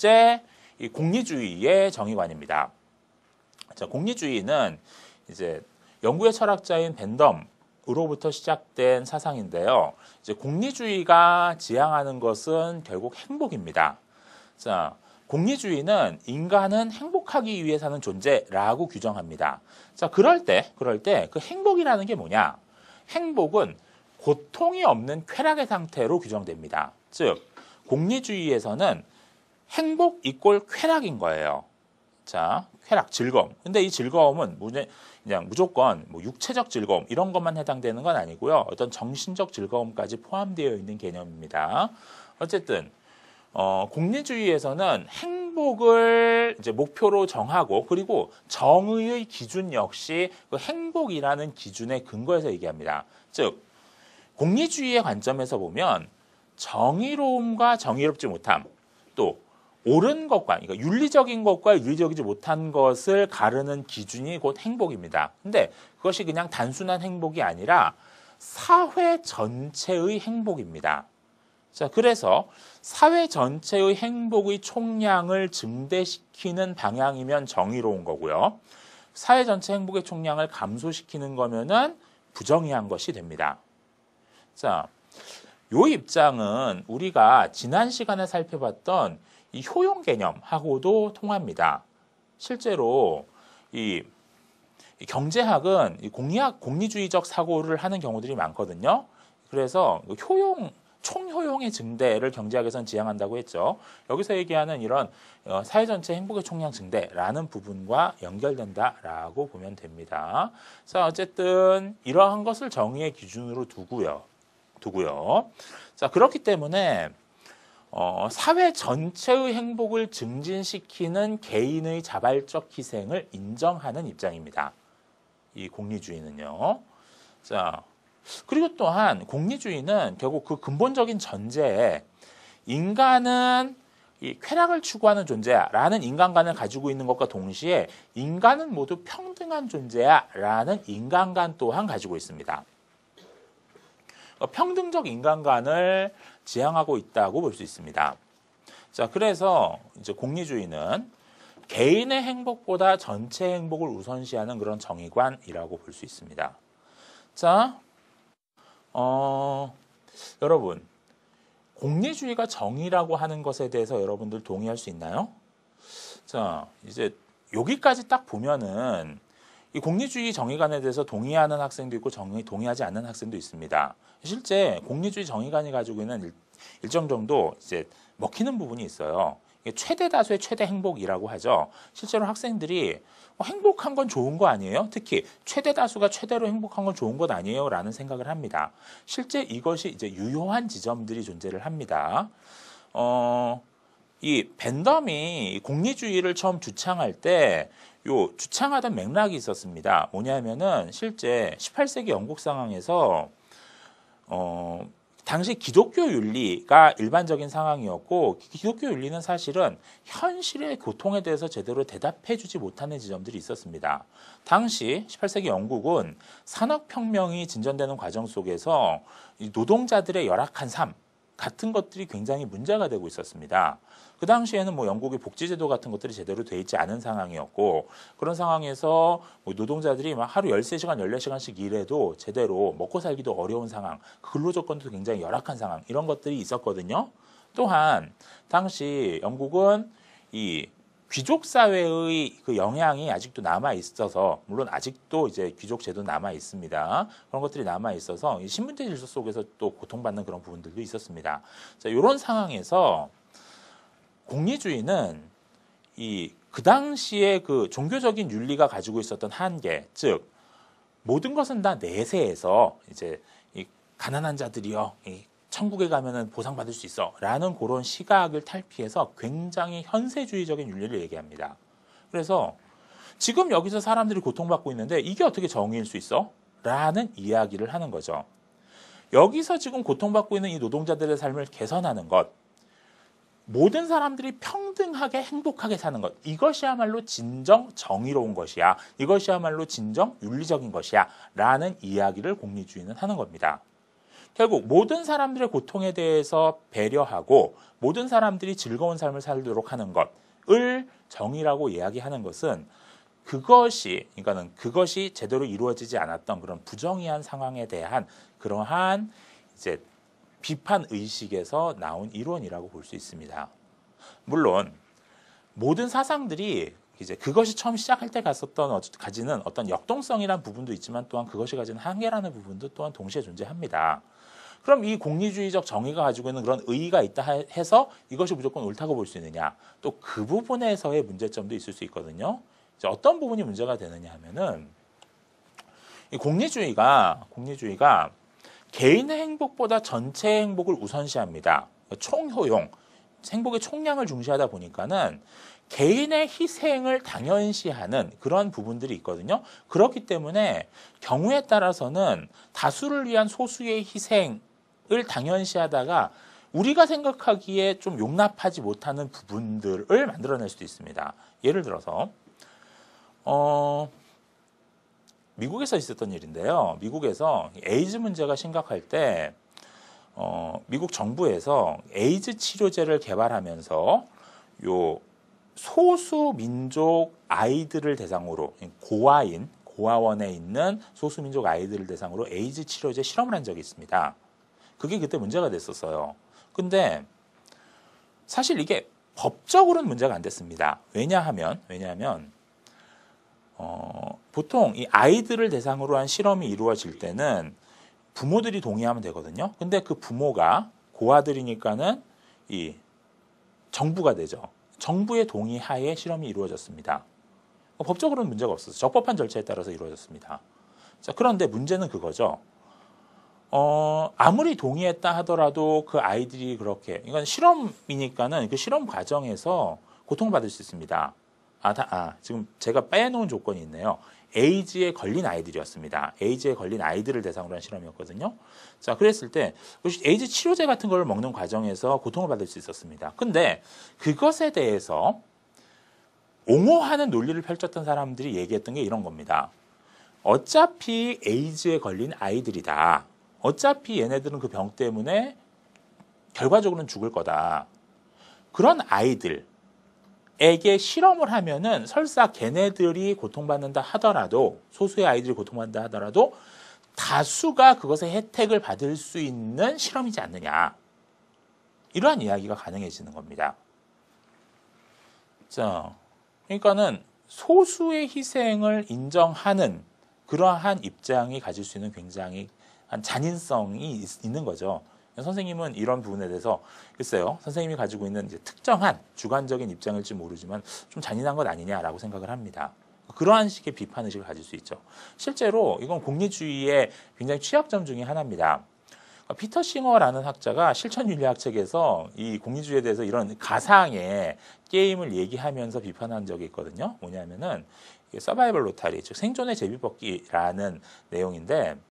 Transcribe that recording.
번째, 이 공리주의의 정의관입니다. 자, 공리주의는 이제 영국의 철학자인 벤덤으로부터 시작된 사상인데요. 이제 공리주의가 지향하는 것은 결국 행복입니다. 자, 공리주의는 인간은 행복하기 위해 사는 존재라고 규정합니다. 자, 그럴 때 그 행복이라는 게 뭐냐? 행복은 고통이 없는 쾌락의 상태로 규정됩니다. 즉, 공리주의에서는 행복 이꼴 쾌락인 거예요. 자, 쾌락, 즐거움. 근데 이 즐거움은 그냥 무조건 뭐 육체적 즐거움 이런 것만 해당되는 건 아니고요. 어떤 정신적 즐거움까지 포함되어 있는 개념입니다. 어쨌든 공리주의에서는 행복을 이제 목표로 정하고 그리고 정의의 기준 역시 그 행복이라는 기준의 근거에서 얘기합니다. 즉, 공리주의의 관점에서 보면 정의로움과 정의롭지 못함, 또 옳은 것과, 그러니까 윤리적인 것과 윤리적이지 못한 것을 가르는 기준이 곧 행복입니다. 근데 그것이 그냥 단순한 행복이 아니라 사회 전체의 행복입니다. 자, 그래서 사회 전체의 행복의 총량을 증대시키는 방향이면 정의로운 거고요. 사회 전체 행복의 총량을 감소시키는 거면은 부정의한 것이 됩니다. 자, 요 입장은 우리가 지난 시간에 살펴봤던 이 효용 개념하고도 통합니다. 실제로 이 경제학은 공리주의적 사고를 하는 경우들이 많거든요. 그래서 총효용의 증대를 경제학에서는 지향한다고 했죠. 여기서 얘기하는 이런 사회 전체 행복의 총량 증대라는 부분과 연결된다라고 보면 됩니다. 자, 어쨌든 이러한 것을 정의의 기준으로 두고요. 자, 그렇기 때문에 사회 전체의 행복을 증진시키는 개인의 자발적 희생을 인정하는 입장입니다. 이 공리주의는요. 자, 그리고 또한 공리주의는 결국 그 근본적인 전제에 인간은 이 쾌락을 추구하는 존재야라는 인간관을 가지고 있는 것과 동시에 인간은 모두 평등한 존재야라는 인간관 또한 가지고 있습니다. 평등적 인간관을 지향하고 있다고 볼 수 있습니다. 자, 그래서 이제 공리주의는 개인의 행복보다 전체 행복을 우선시하는 그런 정의관이라고 볼 수 있습니다. 자, 여러분, 공리주의가 정의라고 하는 것에 대해서 여러분들 동의할 수 있나요? 자, 이제 여기까지 딱 보면은 이 공리주의 정의관에 대해서 동의하는 학생도 있고 동의하지 않는 학생도 있습니다. 실제 공리주의 정의관이 가지고 있는 일정 정도 이제 먹히는 부분이 있어요. 이게 최대 다수의 최대 행복이라고 하죠. 실제로 학생들이 행복한 건 좋은 거 아니에요? 특히 최대 다수가 최대로 행복한 건 좋은 것 아니에요? 라는 생각을 합니다. 실제 이것이 이제 유효한 지점들이 존재를 합니다. 이 벤덤이 공리주의를 처음 주창할 때 주창하던 맥락이 있었습니다. 뭐냐면은 실제 18세기 영국 상황에서 당시 기독교 윤리가 일반적인 상황이었고 기독교 윤리는 사실은 현실의 고통에 대해서 제대로 대답해주지 못하는 지점들이 있었습니다. 당시 18세기 영국은 산업혁명이 진전되는 과정 속에서 노동자들의 열악한 삶 같은 것들이 굉장히 문제가 되고 있었습니다. 그 당시에는 뭐 영국의 복지제도 같은 것들이 제대로 돼 있지 않은 상황이었고 그런 상황에서 뭐 노동자들이 막 하루 13시간, 14시간씩 일해도 제대로 먹고 살기도 어려운 상황, 근로조건도 굉장히 열악한 상황 이런 것들이 있었거든요. 또한 당시 영국은 이 귀족 사회의 그 영향이 아직도 남아 있어서 물론 아직도 이제 귀족 제도 남아 있습니다. 그런 것들이 남아 있어서 이 신분제 질서 속에서 또 고통받는 그런 부분들도 있었습니다. 자, 이런 상황에서 공리주의는 그 당시에 그 종교적인 윤리가 가지고 있었던 한계, 즉 모든 것은 다 내세에서 이제 이 가난한 자들이요. 천국에 가면은 보상받을 수 있어 라는 그런 시각을 탈피해서 굉장히 현세주의적인 윤리를 얘기합니다. 그래서 지금 여기서 사람들이 고통받고 있는데 이게 어떻게 정의일 수 있어? 라는 이야기를 하는 거죠. 여기서 지금 고통받고 있는 이 노동자들의 삶을 개선하는 것, 모든 사람들이 평등하게 행복하게 사는 것, 이것이야말로 진정 정의로운 것이야. 이것이야말로 진정 윤리적인 것이야. 라는 이야기를 공리주의는 하는 겁니다. 결국 모든 사람들의 고통에 대해서 배려하고 모든 사람들이 즐거운 삶을 살도록 하는 것을 정의라고 이야기하는 것은 그것이 제대로 이루어지지 않았던 그런 부정의한 상황에 대한 그러한 이제 비판 의식에서 나온 이론이라고 볼 수 있습니다. 물론 모든 사상들이 이제 그것이 처음 시작할 때 가지는 어떤 역동성이라는 부분도 있지만 또한 그것이 가지는 한계라는 부분도 또한 동시에 존재합니다. 그럼 이 공리주의적 정의가 가지고 있는 그런 의의가 있다 해서 이것이 무조건 옳다고 볼 수 있느냐? 또 그 부분에서의 문제점도 있을 수 있거든요. 이제 어떤 부분이 문제가 되느냐 하면은 이 공리주의가 개인의 행복보다 전체의 행복을 우선시합니다. 총효용, 행복의 총량을 중시하다 보니까는 개인의 희생을 당연시하는 그런 부분들이 있거든요. 그렇기 때문에 경우에 따라서는 다수를 위한 소수의 희생을 당연시하다가 우리가 생각하기에 좀 용납하지 못하는 부분들을 만들어낼 수도 있습니다. 예를 들어서 미국에서 있었던 일인데요. 미국에서 에이즈 문제가 심각할 때 미국 정부에서 에이즈 치료제를 개발하면서 요 소수 민족 아이들을 대상으로 고아원에 있는 소수 민족 아이들을 대상으로 에이즈 치료제 실험을 한 적이 있습니다. 그게 그때 문제가 됐었어요. 근데 사실 이게 법적으로는 문제가 안 됐습니다. 왜냐하면 보통 이 아이들을 대상으로 한 실험이 이루어질 때는 부모들이 동의하면 되거든요. 근데 그 부모가 고아들이니까는 이 정부가 되죠. 정부의 동의하에 실험이 이루어졌습니다. 법적으로는 문제가 없었어요. 적법한 절차에 따라서 이루어졌습니다. 자, 그런데 문제는 그거죠. 아무리 동의했다 하더라도 그 아이들이 그렇게, 이건 실험이니까는 그 실험 과정에서 고통받을 수 있습니다. 지금 제가 빼놓은 조건이 있네요. 에이즈에 걸린 아이들이었습니다. 에이즈에 걸린 아이들을 대상으로 한 실험이었거든요. 자, 그랬을 때 에이즈 치료제 같은 걸 먹는 과정에서 고통을 받을 수 있었습니다. 근데 그것에 대해서 옹호하는 논리를 펼쳤던 사람들이 얘기했던 게 이런 겁니다. 어차피 에이즈에 걸린 아이들이다. 어차피 얘네들은 그 병 때문에 결과적으로는 죽을 거다. 그런 아이들 에게 실험을 하면은 설사 걔네들이 고통받는다 하더라도, 소수의 아이들이 고통받는다 하더라도 다수가 그것의 혜택을 받을 수 있는 실험이지 않느냐. 이러한 이야기가 가능해지는 겁니다. 자, 그러니까는 소수의 희생을 인정하는 그러한 입장이 가질 수 있는 굉장히 잔인성이 있는 거죠. 선생님은 이런 부분에 대해서 글쎄요, 선생님이 가지고 있는 이제 특정한 주관적인 입장일지 모르지만 좀 잔인한 것 아니냐라고 생각을 합니다. 그러한 식의 비판 의식을 가질 수 있죠. 실제로 이건 공리주의의 굉장히 취약점 중에 하나입니다. 피터 싱어라는 학자가 실천윤리학 책에서 이 공리주의에 대해서 이런 가상의 게임을 얘기하면서 비판한 적이 있거든요. 뭐냐면은 서바이벌 로타리, 즉 생존의 제비뽑기라는 내용인데